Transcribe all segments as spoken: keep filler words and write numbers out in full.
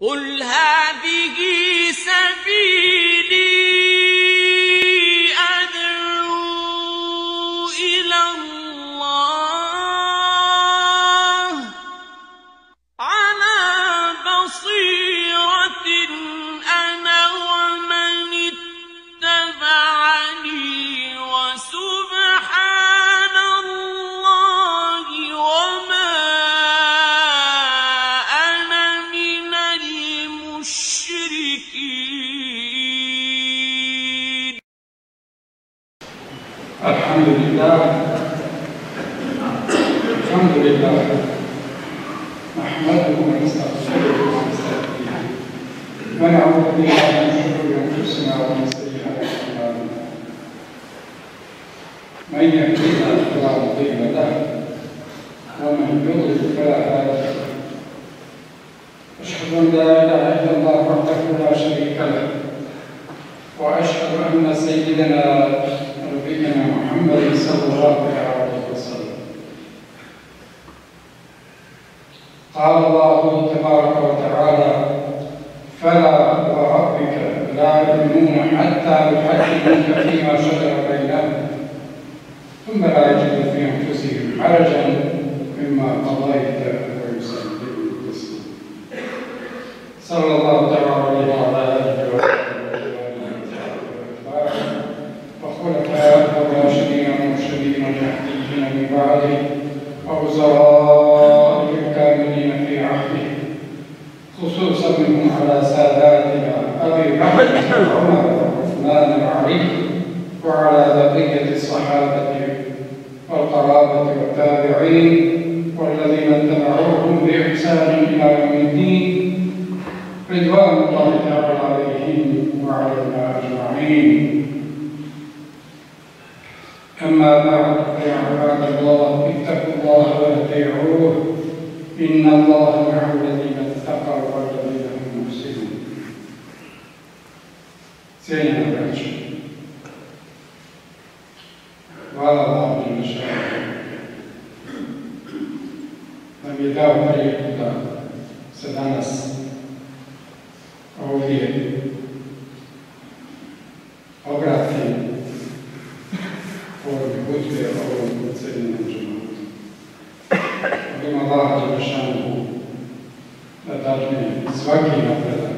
قل هذه سبيلي أدعو إلى الله على بصيرة أنا ومن اتبعني وسبحان الله وما أنا من المشركين. الحمد لله الحمد لله نحمده ونستغفره ونستهديه ونعوذ بالله من شرور انفسنا ومن سيئات اعمالنا. من يهده الله فلا مضل له ومن يضلل فلا هادي له. اشهد ان لا اله الا الله وحده لا شريك له واشهد ان سيدنا نبينا محمد صلى الله عليه وسلم قال الله تبارك وتعالى: فلا وربك لا يؤمنون حتى يحكموك فيما شجر بينهم ثم لا يجدوا في انفسهم حرجا مما قضيت ويسلموا تسليما. صلى الله تعالى عليه وعلى اله وصحبه وخلفاء الراشدين المرشدين المهديين من بعده ووزراء الكاملين في عهده، خصوصا منهم على ساداتنا ابي بكر وعمر وعثمان وعلي وعلى بقيه الصحابه والقرابه والتابعين والذين اتبعوهم باحسان الى يوم الدين، رضوان الله تعالى عليهم وعلينا اجمعين. أما بعد فيا عباد الله اتقوا الله وأطيعوه إن الله مع الذين اتقوا والذين هم محسنون. Cijenjena braćo, hvala Allahu dželle šanuhu nam je dao priliku da se danas ovdje obratim ovoj hutbe, ovom cijenjenom džematu. Molim Allaha dželle šanuhu da dadne svaki napredak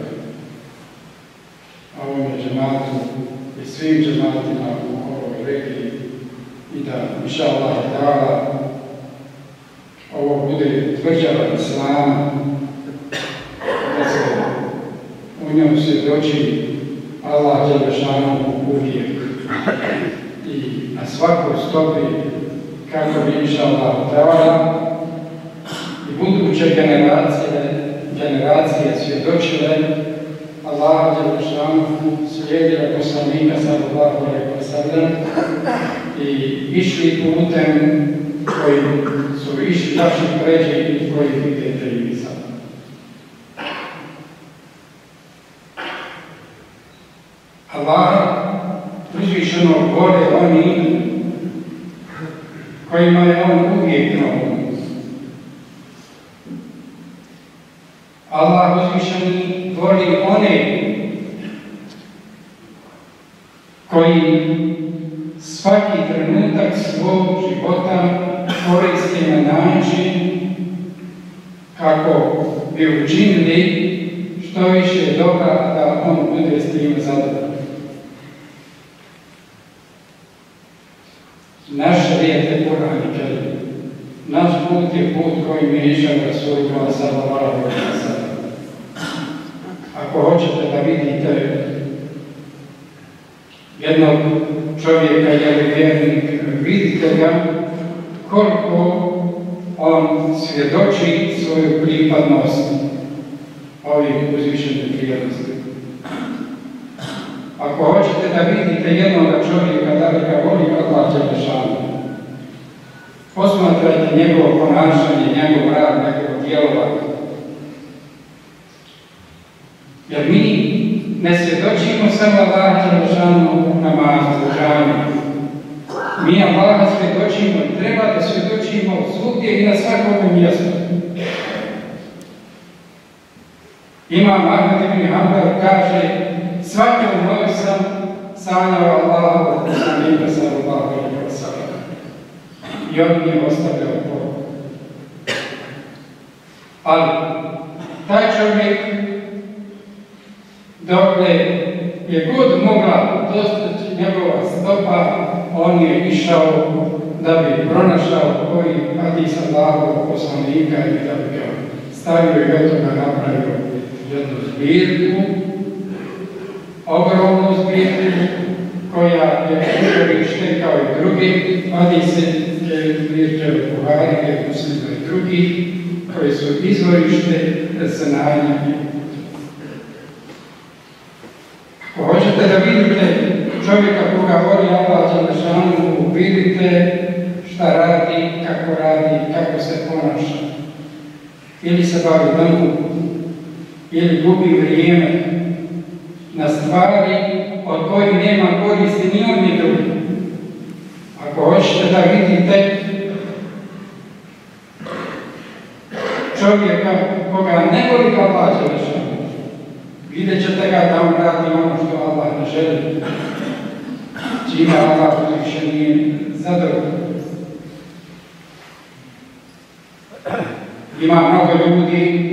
ovome džematu i svim džematima u ovoj regiji i da, inša Allah ta'ala, ovo bude tvrđava Islama, da se u njom svjedoči Allah dželle šanuhu uvijek i na svakoj stopi, kako bi, inša Allah ta'ala, i buduće generacije, generacije svjedočile Allaha dželle šanuhu, slijedile poslanika sallallahu alejhi ve sellem i išli putem koji su išli naši pređe i koji vidite i vi sad. Allah uzvišeno vole oni kojima je on uvijek na umu. Allah uzvišeni voli one koji svaki trenutak svog života koriste na način kako bi učinili što više dobra da on bude s tim zadovoljan. Naš rijet je Kur'an i Kerim. Naš put je put koji mi išao Rasulullah sallallahu alejhi ve sellem. Ako hoćete da vidite jednog čovjeka ili vjernik, vidite ga koliko on svjedoči svoju pripadnost ovim uzvišenim vrijednostima. Ako hoćete da vidite jednog čovjeka da li ga voli Allah dželle šanuhu, posmatrajte njegovo ponašanje, njegov rad, njegovo djelovanje. Jer mi ne svjedočimo samo Allah dželle šanuhu u namazu, u džamiji. Mi Allaha svjedočimo i treba da svjedočimo svugdje i na svakom mjestu. Imam Ahmed ibn Hanbal kaže, svake u noći sam sanjao Allaha poslanika sallallahu alejhi ve sellem. I on mi je ostavljao poruku. Ali, taj čovjek, dokle je god mogla dostići njegova stopa, on je išao da bi pronašao koji hadis Allahovog poslanika i da bi ga stavio i od toga napravio jednu zbirku, ogromnu zbirku, koja je izvorište kao i drugi hadise, zbirke od Buharije, Muslima i drugi, koji su izvorište znanja. Ako hoćete da vidite čovjeka koga voli Allah dželešanu, vidite šta radi, kako radi, kako se ponaša. Ili se bavi domom, ili gubi vrijeme na stvari od kojih nema koristi ni on ni drugi. Ako hoćete da vidite čovjeka koga ne voli Allah dželešanu, vidjet ćete ga da on radi ono što Allah ne želi, čime Allah više nije zadovoljan. Ima mnogo ljudi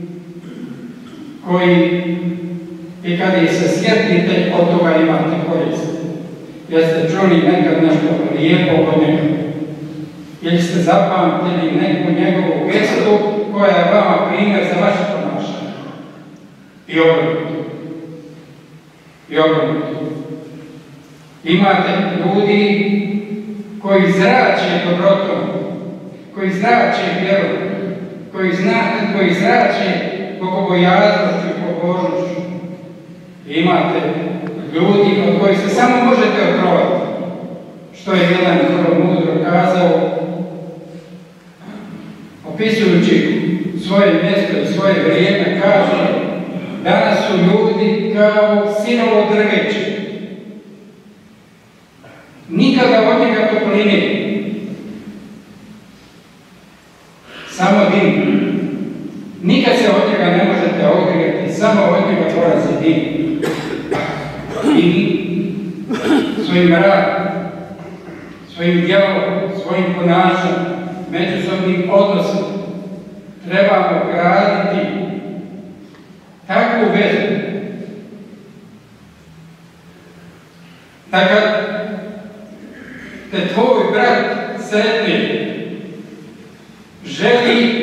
koji i kad ih se sjetite, od toga imate korist. Jeste čuli nekad nešto lijepo od njega, ili ste zapamtili neku njegovu gestu koja je vama primjer za vaše ponašanje. I obrnuto. I obrnuto. Imate ljudi koji zrače dobrotom, koji zrače vjerom, koji, koji zrače bogobojaznošću i pobožnošću. Imate ljudi od kojih se samo možete otrovati. Što je jedan vrlo mudro kazao, opisujući svoje mjesto i svoje vrijeme, kaže: danas su ljudi kao sinovo drveće. Nikada od njega topline. Samo dim. Nikad se od njega ne možete ogrijeti, samo od njega dolazi dim. I svojim radom, svojim djelom, svojim ponašanjem, međusobnim odnosom trebamo graditi takvu vezu da kad te tvoj brat sretne želi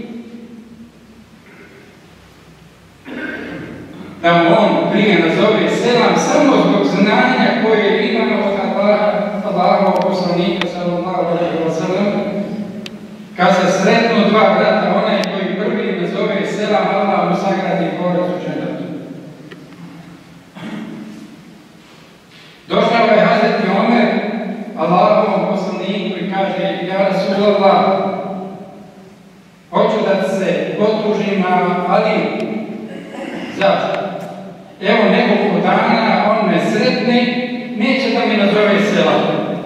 da mu on prije nazove selam samo zbog znanja koje imamo od Allahovog poslanika sallallahu alejhi ve sellem. Kad se sretnu dva brata, onaj koji prvi nazove selam, Allah mu sagradi dvorac u džennetu. Došao je Hazreti Omer Allahovom poslaniku i kaže: ja Rasulallah, hoću da se potužim na Aliju. Zašto? Evo nekoliko dana on me sretne, neće da mi nazove selam.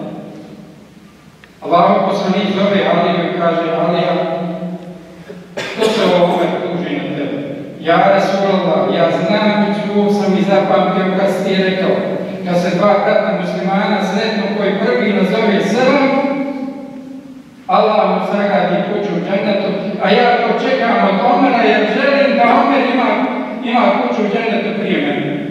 Allahov poslanik zove Aliju i kaže: Alija, što se ovo Omer tuži na tebe? Ja Rasulallah, ja znam i čuo sam i zapamtio kad si ti rekao, kad se dva brata muslimana sretnu koji prvi nazove selam, Allah mu sagradi kuću u džennetu, a ja to čekam od Omera jer želim da Omer ima, ima kuću u džennetu prije mene.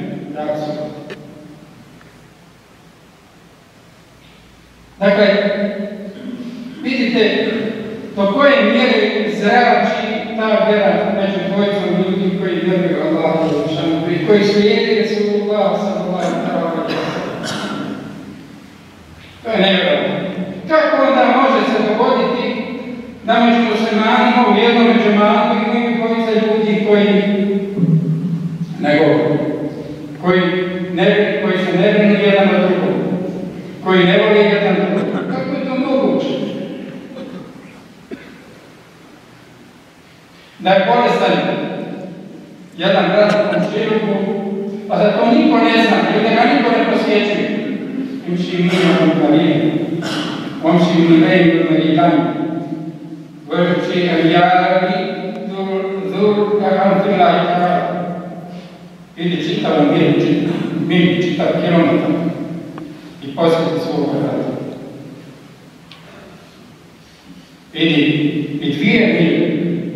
Dakle, vidite do koje mjere zrači ta vjera među dvojicom ljudi koji vjeruju Allahu dželešanu i koji slijede Resulullah sallallahu alejhi ve sellem. To je nevjerojatno. Kako onda može se dogoditi da među muslimanima u jednom džematu imaju dvojica ljudi koji nego koji, ne, koji se ne brinu jedan od drugog, koji ne voli jedan drugog? Kako je to moguće? Da je bolestan jedan brat u komšiluku, a da to niko ne zna, ili da ga niko ne posjećuje. Imši mino umarinu, omši mineju umaritanju, vrši alijari, zur, zur, kakam fila i kakam. Idi čitav mil, čitav, mil, čitav kilometar i posjeti svog brata. Idi i dvije mil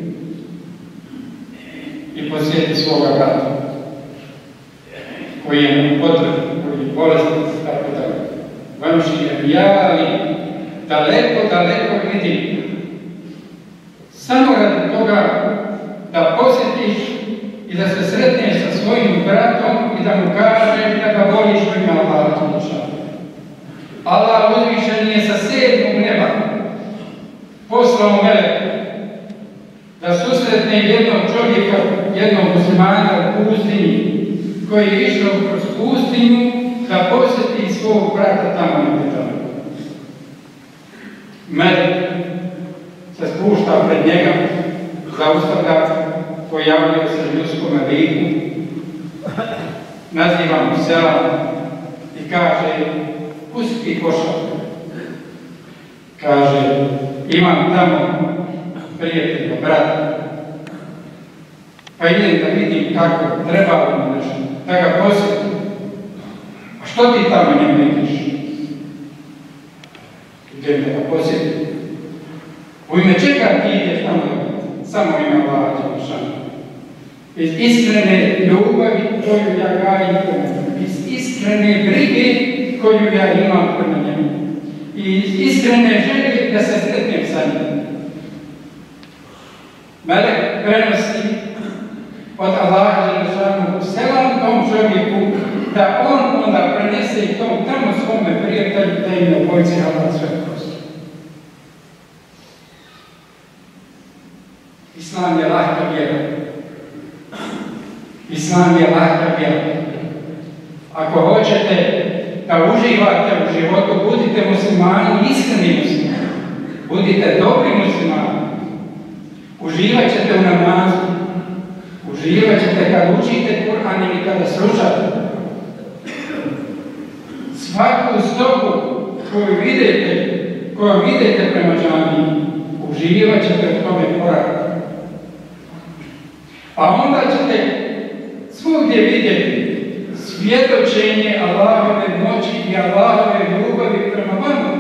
i posjeti svoga brata koji je potreban, koji je bolestan, tako da vanši javali, daleko, daleko vidi. Samo radi toga da posjetiš i da se sretneš sa svojim bratom i da mu kažeš da ga voliš u ime Allaha dželešanu. Allah uzvišen je sa sedmog neba poslao meleka da susretne jednog čovjeka, jednog muslimana u pustinji koji je išao kroz pustinju da posjeti svog brata tamo na Betanu. Melek se spušta pred njega, zaustavlja, pojavljuje se ljudskome liku, naziva mu selam i kaže: pusti košak. Kaže: imam tamo prijatelja, brata, pa idem da vidim kako treba mu nešto, da ga posjetim. A što ti tamo njemu ideš? Idem da ga posjetim. U ime čega ti ideš tamo? Samo ime Allaha dželešanu. Iz iskrene ljubavi koju ja gajim prema njemu, iz iskrene brige koju ja imam prema njemu i iz iskrene želje da se sretnem sa njim. Melek prenosi od Allaha dželešanu selam tom čovjeku da on onda prenese i tom tamo svome prijatelju da im ne obojice Allah sve prosto. Islam je lahka vjera. Islam je lahka vjera. Ako hoćete da uživate u životu, budite muslimani, iskreni muslimani. Budite dobri muslimani. Uživat ćete u namazu. Uživat ćete kad učite Kur'an ili kada slušate. Svaku stopu koju vidite, koju vidite prema džamiji, uživat ćete u tome koraku. A onda ćete svugdje vidjeti svjedočenje Allahove moći i Allahove ljubavi prema vama.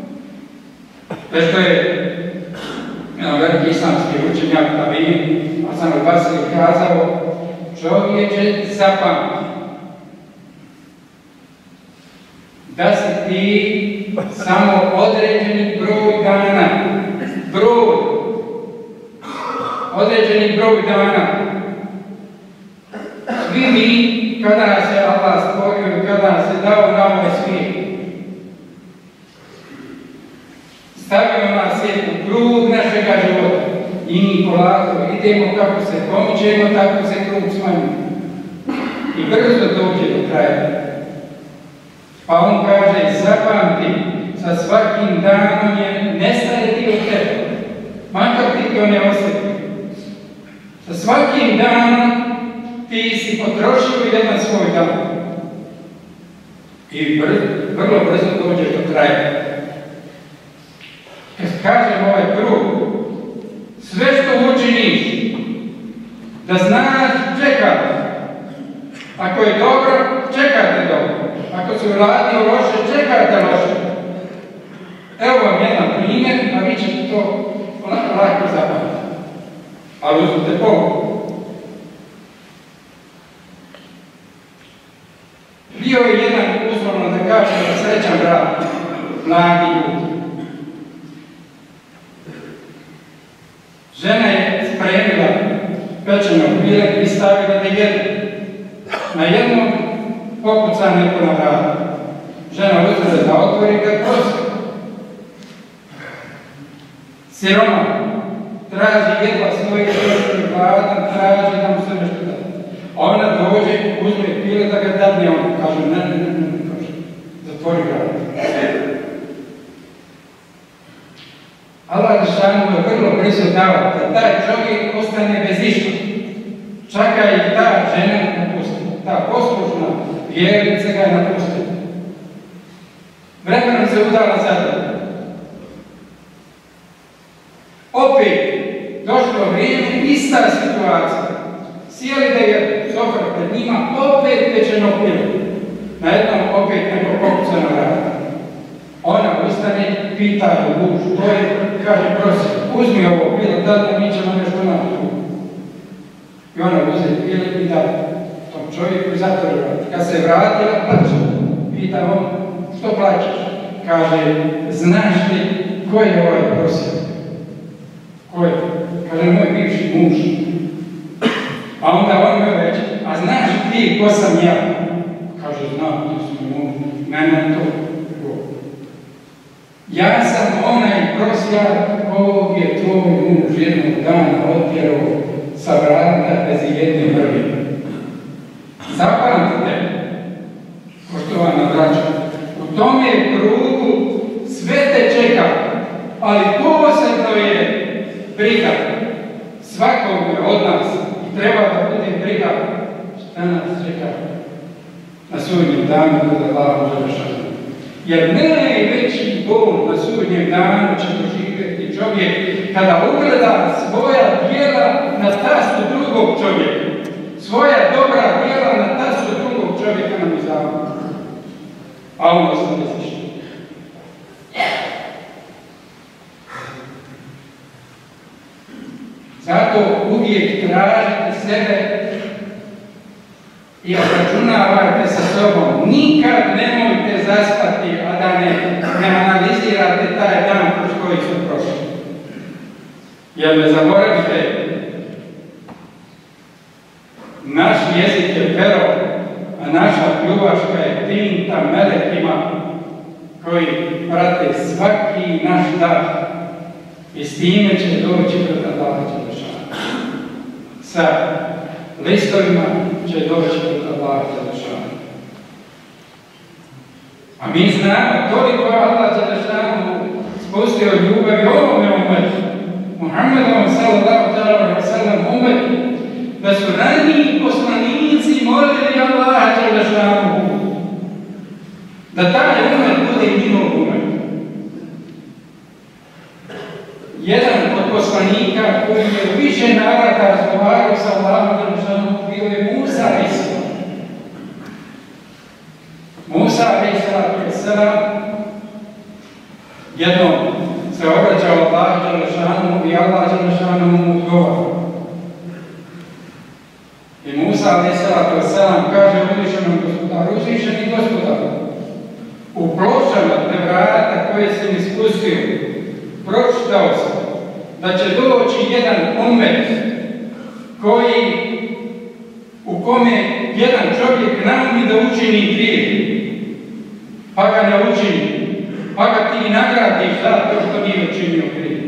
Što je jedan veliki islamski učenjak Tabin Hasan al-Basri kazao: čovječe, zapamti da si ti samo određeni broj dana, broj, određeni broj dana. Svi mi, kada se Allah stvorio, kada se dao na ovaj svijet, stavio nas je u krug našega života i mi polako idemo kako se pomičemo, tako se krug smanjuje. I brzo dođe do kraja. Pa on kaže: zapamti, sa svakim danom je nestaje ti od tebe, makar ti to ne osjeti. Sa svakim danom ti si potrošio jedan svoj dan. I br vrlo brzo dođe do kraja. Kad kažem ovaj krug, sve što učiniš, da znaš, čekate. Ako je dobro, čekate dobro. Ako se uradio loše, čekate loše. Evo vam jedan primjer, a vi ćete to lako zapamtiti. Ali uzmite pomoć. Bio je jedan, uzvorno da kažem, srećan brat, mladi ljudi. Žena je spremila pečenog bilek i stavila da jede. Na jednom pokuca neko na vrata. Žena uzme da otvori ga prosto. Siroma traži jedva svoje češće gladan, traži da mu se nešto da. Ona dođe, uzme pile da ga dadne, on kaže: ne, ne, ne, ne, kaže, zatvori vrata. Allah dželešanu je vrlo blizu dao da taj čovjek ostane bez išta. Čak i ta žena napustila, ta poslušna vjernica ga je napustila. Vremenom se udala zadnje. Opet došlo vrijeme, ista situacija. Sjeli da jedu, Kristofar pred njima, opet pečeno pilo. Na jednom opet neko pokuca na vrata. Ona ustane, pita je muž, to je, kaže, prosi, uzmi ovo pilo, da mi ćemo nešto naći. I ona uzeti pilo i da tom čovjeku i zatvori vrata. Kad se vratila, plače. Pita on, što plačeš? Kaže, znaš li ko je ovaj prosjak? Ko je? Kaže, moj bivši muž. A onda on joj reče, a znaš ti ko sam ja? Kaže, znam, ti su mi muž. Mene to govori. Ja sam onaj prosjak kog je tvoj muž jednog dana otjerao sa vrata bez jedne vrvi. Zapamtite, poštovana braća, u tome krugu sve te čeka, ali posebno je briga svakome od nas i treba da bude briga šta nas čeka na sudnjem danu da Allahom završamo. Jer najveći bol na sudnjem danu će doživjeti čovjek kada ugleda svoja djela na tastu drugog čovjeka. Svoja dobra djela na tastu drugog čovjeka na mizavu. A on ostane zvišten. Zato uvijek tražite sebe i obračunavajte sa sobom. Nikad nemojte zaspati, a da ne, ne analizirate taj dan kroz koji su prošli. Jer ne zaboravite, naš jezik je pero, a naša pljuvačka je tinta melekima koji prate svaki naš dah i s time će doći pred Allaha Đelešana. Sa listovima će doći pred Allaha Đelešana. A mi znamo toliko Allah Đelešanu spustio ljubavi ovome umetu, Muhammedom sallallahu alejhi ve sellem umetu, da su raniji poslanici molili Allaha Đelešanu da taj umet bude njihov umet. Jedan od poslanika koji je više navrata razgovarao sa Allahom Đelešanu bio je Musa alejhi selam. Musa alejhi selam jednom se obraćao Allahu Đelešanu i Allah Đelešanu mu odgovara. I Musa alejhi selam kaže uzvišenom gospodaru, uzvišeni gospodaru, u pločama Tevrata koje sam ispustio, pročitao sam da će doći jedan umet koji, u kome jedan čovjek naumi da učini grijeh, pa ga ne učini, pa ga ti nagradiš zato što nije učinio grijeh.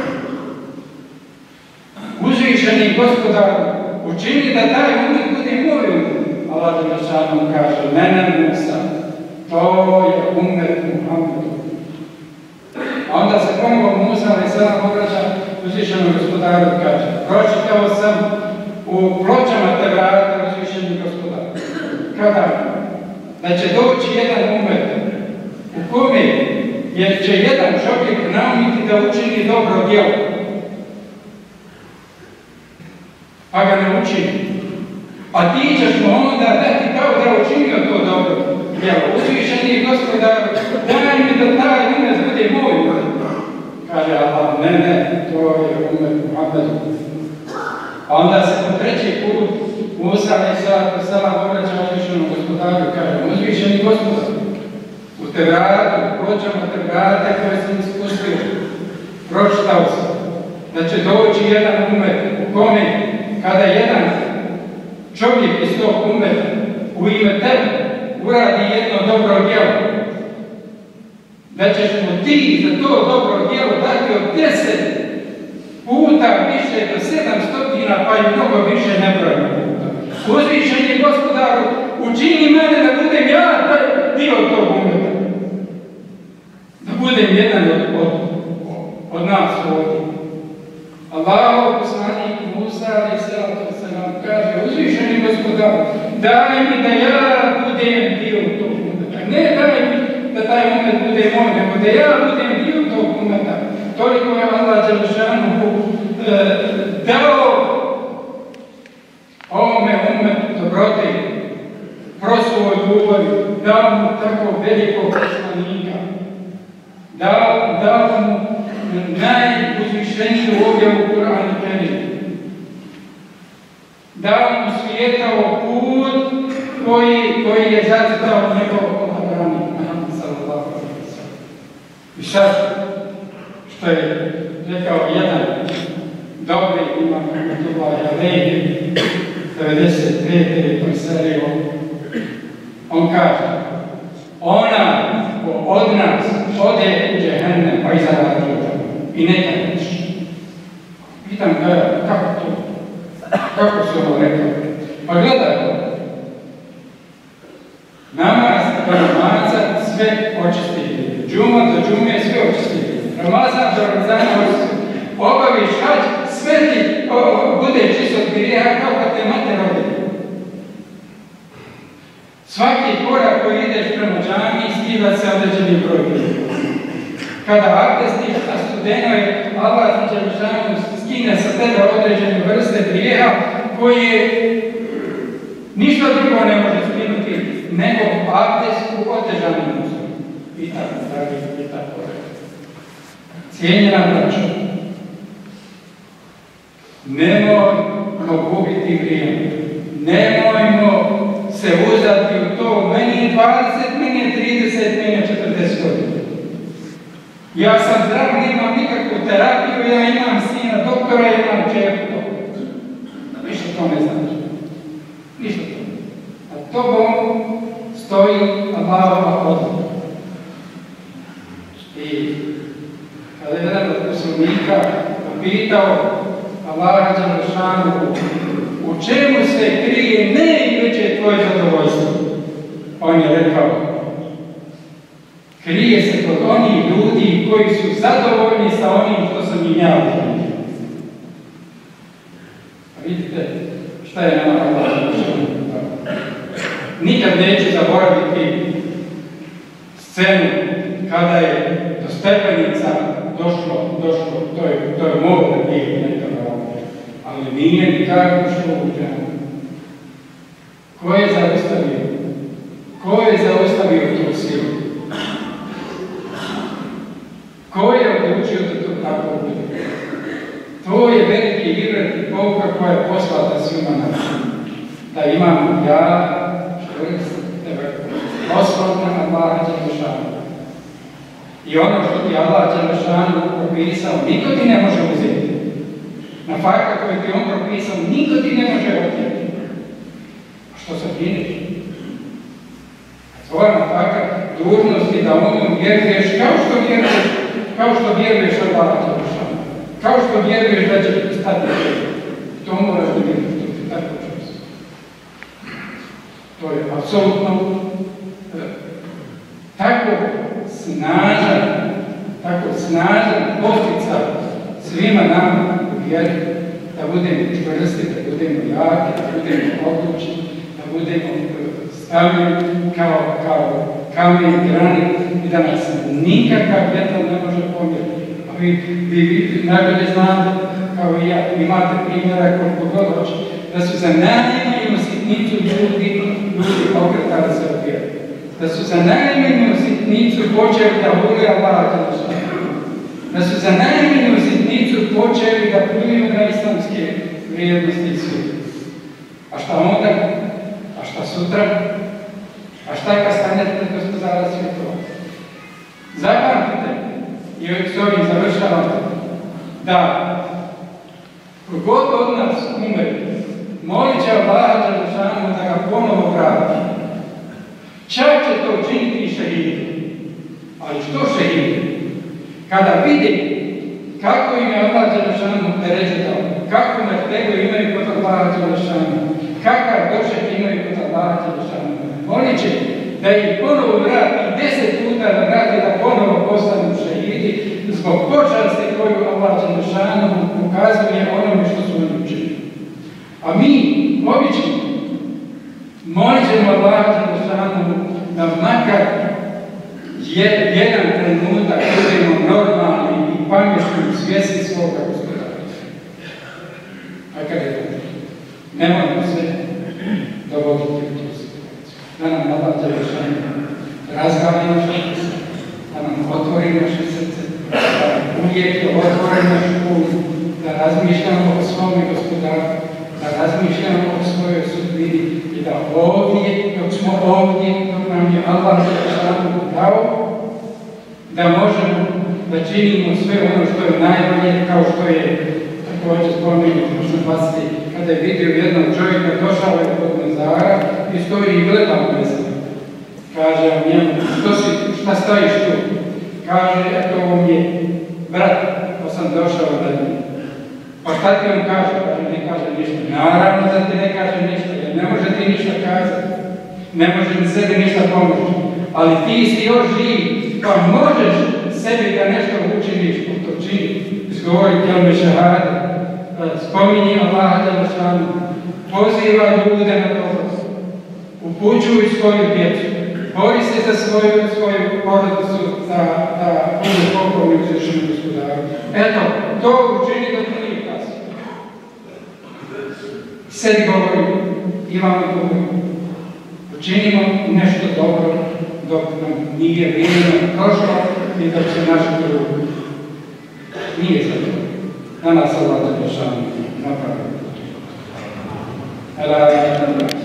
Uzvišeni gospodaru, učini da taj umet bude moj umet. Allah Đelešanu kaže, mene Musa, to je umet Muhammedu. A onda se ponovo Musa alejhi selam obraća uzvišenom gospodaru i kaže, pročitao sam u pločama Tevrata uzvišeni gospodar. Kada? Da će doći jedan umet u kome jer će jedan čovjek naumiti da učini dobro djelo, pa ga ne učini. A ti ćeš mu onda dati kao da učinio to dobro djelo. Uzvišeni gospodar, daj mi da taj umet bude moj umet. Kaže Allah, ne, ne, to je umet Muhammedu. A onda se po treći put Musa alejhi selam obraća uzvišenom gospodaru i kaže, uzvišeni gospodar, u Tevratu, u pločama Tevrata koje sam ispustio, pročitao sam da će doći jedan umet u kome kada jedan čovjek iz tog umeta u ime tebe uradi jedno dobro djelo, da ćeš mu ti za to dobro djelo dati od deset puta više do sedam stotina, pa i mnogo više nebrojno puta. Uzvišeni gospodaru, učini mene da budem ja taj dio tog umeta. Da budem jedan od, od, od nas ovdje. Allahov poslanik Musa alejhi selam kaže, uzvišeni gospodar, daj mi da ja budem dio tog umeta. Ne daj mi da taj umet bude moj, nego da ja budem dio tog umeta. Toliko je Allah Đelešanu e, dao ovome umetu dobrote, prosuo ljubavi, dao mu tako velikog poslanika, dao, dao mu najuzvišeniju objavu Kur'anu Kerimu, dao mu svijetao put koji, koji je zacrtao njegov odabranik, Muhammed sallallahu alejhi ve sellem. I sad, što je rekao jedan dobri imam Rahmetullahi alejhi, devedeset pete preselio, on kaže, ona ko od nas ode u džehennem, pa izađe i neka neće. Pitam ga, kako to? Kako se ovo rekao? Pa gledaj, namaz do namaza sve očistili, džuma do džume sve očistili, Ramazan do Ramazana očistili, obaviš hađ, sve ti o, bude čisto od grijeha kao kad te mater rodila. Svaki korak koji ideš prema džamiji skiva se određeni broj grijeha. Kada abdestiš, a studeno je Allah Đelešanu skine sa tebe određene vrste grijeha koje ništa drugo ne može skinuti nego abdest u otežanim uslovima. I tako, dragi, i tako. Cijenjena braćo, nemojmo gubiti vrijeme, nemojmo se uzdati u to, meni je dvadeset, meni je trideset, meni je četrdeset godina. Ja sam zdrav, nemam nikakvu terapiju, ja imam sina doktora, ja imam čerku doktora. Ništa to ne znači. Ništa to. A tobom stoji Allahova odluka. I kada je jedan od poslanika pitao Allaha Đelešanu u čemu se krije najveće tvoje zadovoljstvo, on je rekao, krije se kod onih ljudi koji su zadovoljni sa onim što sam im ja učinio. A vidite šta je nama Allah Đelešanu. Nikad neću zaboraviti scenu kada je do stepenica došlo, došlo, to je, to je mogo da nije nekada ovdje, ali nije nikako što uđeno. Ko je zaustavio? Ko je zaustavio tu silu? Ko je odlučio da to tako bude? To je veliki ibret i pouka koja je poslata svima našim. Da imamo ja, švrst, oslobna Allaha Đelešanu. I ono što ti Allah Đelešanu propisao, niko ti ne može uzeti. Na fakta koju ti on propisao, niko ti ne može otjeti. A što se brineš? Tvoja na fakta dužnosti da onom vjeruješ kao što vjeruješ, kao što vjeruješ Allaha Đelešanu. Kao što vjeruješ da će ti stati. To moraš da vidiš, to ti tako čusti. To je apsolutno tako snažan, tako snažan posticaj svima nama u vjeri, da budemo čvrsti, da budemo jaki, da budemo odlučni, da budemo stavljeni kao, kao kamen granit i da nas nikakav vjetar ne može pomjeriti. A vi, vi, vi najbolje znate, kao i ja, imate primjera koliko god hoće, da su za najmanju sitnicu ljudi, ljudi okretali se od vjeri. Da su za najmanju sitnicu počeli da vole Allaha Đelešanu. Da su za najmanju sitnicu počeli da pljuju na islamske vrijednosti i svijet. A šta onda? A šta sutra? A šta kad stanete pred Gospodara svjetova? Zapamtite, i s ovim završavam, da kogod od nas umre, molit će Allaha Đelešanu da ga ponovo vrati. Čak će to učiniti i šehidi. Ali što šehidi? Kada vidi kako im je Allah Đelešanu opterećitao, kako mertegu imaju kod Allaha Đelešanu, kakav došek imaju kod Allaha Đelešanu, molit će da ih ponovo vrati, deset puta da vrati, da ponovo postanu šehidi zbog počasti koju Allah Đelešanu ukazuje onome što su oni učinili. A mi, obični, molit ćemo Allaha Đelešanu da makar jedan trenutak budemo normalni i pametni u svijesti svoga Gospodara. A kada je to? Nemojmo se dok dovoditi u tu situaciju. Da nam Allah Đelešanu razgali naše srce, da nam otvori naše srce, da nam uvijek otvori našu um, da razmišljamo o svome Gospodaru, da razmišljamo o svojoj sudbini i da ovdje, dok smo ovdje, dok nam je Allah Đelešanu dao, da možemo da činimo sve ono što je najbolje, kao što je također spomenuti, možda pasiti, kada je vidio jednog čovjeka, došao je kod mezara i stoji i gleda u mezar. Kaže njemu, što si, šta stojiš tu? Kaže, eto ovo mi je brat, pa sam došao da mi. Pa šta ti on kaže? Kaže, ne kaže ništa. Naravno da ti ne kaže ništa, jer ne može ti ništa kazati. Ne može ni sebi ništa pomoći. Ali ti si još živ, pa možeš sebi da nešto učiniš, to čini. Izgovori kelme šehade, spominji Allaha Đelešanu, poziva ljude na dobro, upućuj svoju djecu, bori se za svoju, svoju porodicu, za da budu pokorni uzvišenom Gospodaru. Eto, to učini dok nije kasno. Sebi govori, imamo govori, učinimo nešto dobro dok nam nije vrijeme prošlo i dok se naš drug nije za to. Na nas Allah Đelešanu napravi.